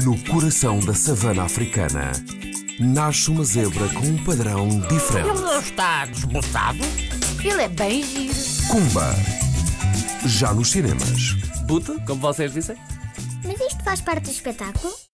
No coração da savana africana, nasce uma zebra com um padrão diferente. Ele não está desboçado? Ele é bem giro. Kumba, já nos cinemas. Buto, como vocês dizem. Mas isto faz parte do espetáculo?